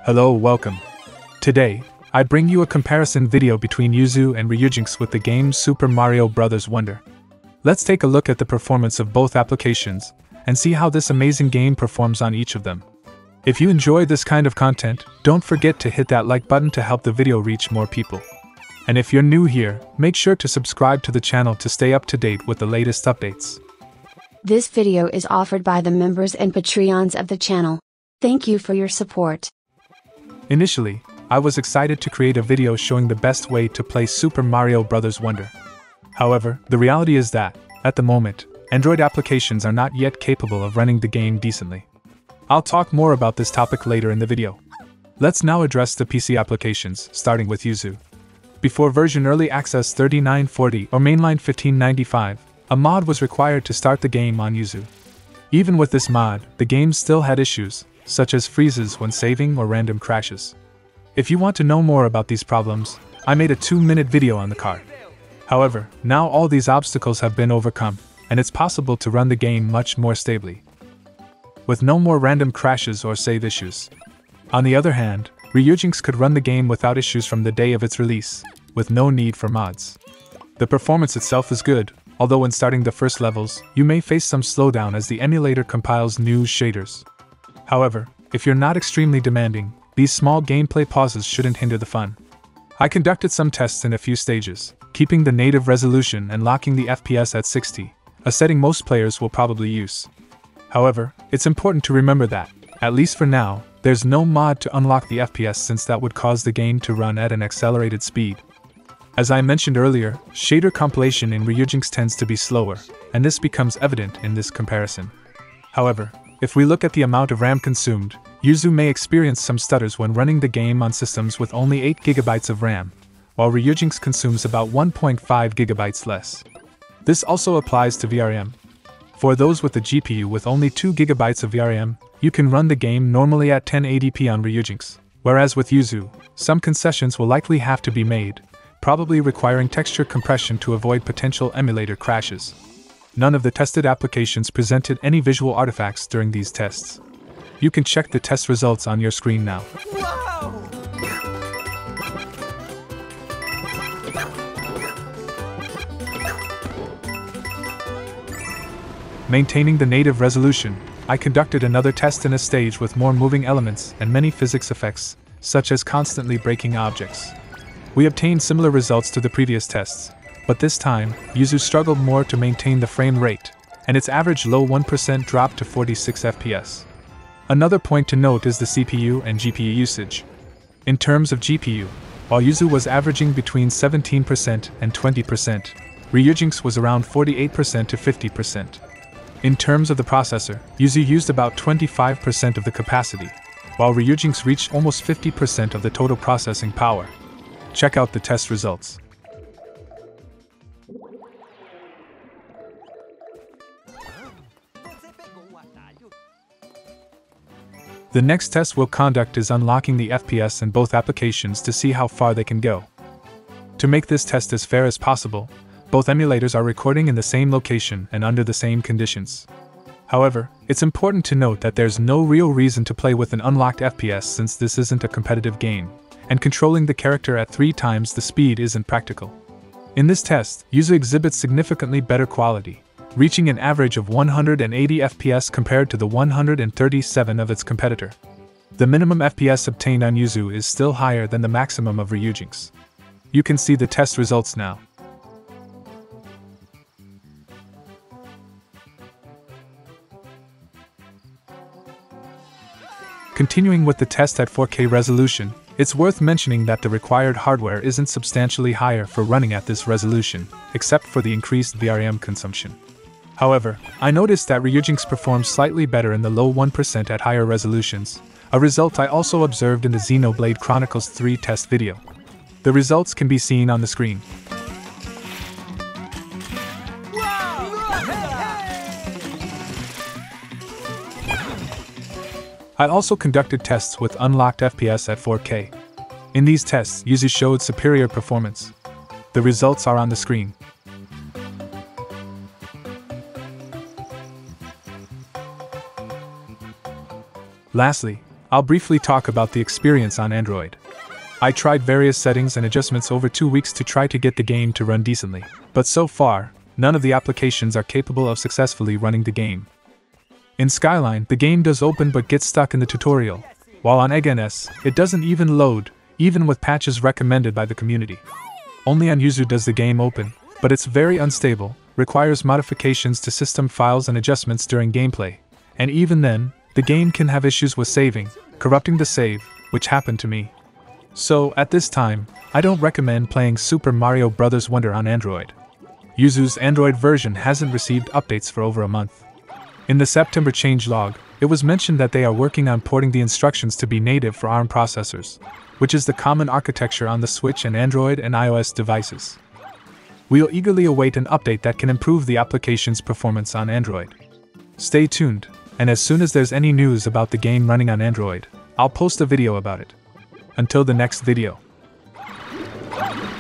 Hello, welcome. Today, I bring you a comparison video between Yuzu and Ryujinx with the game Super Mario Bros. Wonder. Let's take a look at the performance of both applications and see how this amazing game performs on each of them. If you enjoy this kind of content, don't forget to hit that like button to help the video reach more people. And if you're new here, make sure to subscribe to the channel to stay up to date with the latest updates. This video is offered by the members and Patreons of the channel. Thank you for your support. Initially, I was excited to create a video showing the best way to play Super Mario Bros. Wonder. However, the reality is that, at the moment, Android applications are not yet capable of running the game decently. I'll talk more about this topic later in the video. Let's now address the PC applications, starting with Yuzu. Before version Early Access 3940 or Mainline 1595, a mod was required to start the game on Yuzu. Even with this mod, the game still had issues, such as freezes when saving or random crashes. If you want to know more about these problems, I made a 2-minute video on the card. However, now all these obstacles have been overcome, and it's possible to run the game much more stably, with no more random crashes or save issues. On the other hand, Ryujinx could run the game without issues from the day of its release, with no need for mods. The performance itself is good, although when starting the first levels, you may face some slowdown as the emulator compiles new shaders. However, if you're not extremely demanding, these small gameplay pauses shouldn't hinder the fun. I conducted some tests in a few stages, keeping the native resolution and locking the FPS at 60, a setting most players will probably use. However, it's important to remember that, at least for now, there's no mod to unlock the FPS since that would cause the game to run at an accelerated speed. As I mentioned earlier, shader compilation in Ryujinx tends to be slower, and this becomes evident in this comparison. However, if we look at the amount of RAM consumed, Yuzu may experience some stutters when running the game on systems with only 8 GB of RAM, while Ryujinx consumes about 1.5 GB less. This also applies to VRM. For those with a GPU with only 2 GB of VRM, you can run the game normally at 1080p on Ryujinx, whereas with Yuzu, some concessions will likely have to be made, probably requiring texture compression to avoid potential emulator crashes. None of the tested applications presented any visual artifacts during these tests. You can check the test results on your screen now. Maintaining the native resolution, I conducted another test in a stage with more moving elements and many physics effects, such as constantly breaking objects. We obtained similar results to the previous tests, but this time, Yuzu struggled more to maintain the frame rate, and its average low 1% dropped to 46 FPS. Another point to note is the CPU and GPU usage. In terms of GPU, while Yuzu was averaging between 17% and 20%, Ryujinx was around 48% to 50%. In terms of the processor, Yuzu used about 25% of the capacity, while Ryujinx reached almost 50% of the total processing power. Check out the test results. The next test we'll conduct is unlocking the FPS in both applications to see how far they can go. To make this test as fair as possible, both emulators are recording in the same location and under the same conditions. However, it's important to note that there's no real reason to play with an unlocked FPS since this isn't a competitive game, and controlling the character at 3 times the speed isn't practical. In this test, Yuzu exhibits significantly better quality, reaching an average of 180 FPS compared to the 137 of its competitor. The minimum FPS obtained on Yuzu is still higher than the maximum of Ryujinx. You can see the test results now. Continuing with the test at 4K resolution, it's worth mentioning that the required hardware isn't substantially higher for running at this resolution, except for the increased VRM consumption. However, I noticed that Ryujinx performs slightly better in the low 1% at higher resolutions, a result I also observed in the Xenoblade Chronicles 3 test video. The results can be seen on the screen. I also conducted tests with unlocked FPS at 4K. In these tests, Yuzu showed superior performance. The results are on the screen. Lastly, I'll briefly talk about the experience on Android. I tried various settings and adjustments over 2 weeks to try to get the game to run decently, but so far, none of the applications are capable of successfully running the game. In Skyline, the game does open but gets stuck in the tutorial, while on XNS, it doesn't even load, even with patches recommended by the community. Only on Yuzu does the game open, but it's very unstable, requires modifications to system files and adjustments during gameplay, and even then, the game can have issues with saving, corrupting the save, which happened to me. So, at this time, I don't recommend playing Super Mario Bros. Wonder on Android. Yuzu's Android version hasn't received updates for over a month. In the September changelog, it was mentioned that they are working on porting the instructions to be native for ARM processors, which is the common architecture on the Switch and Android and iOS devices. We'll eagerly await an update that can improve the application's performance on Android. Stay tuned, and as soon as there's any news about the game running on Android, I'll post a video about it. Until the next video.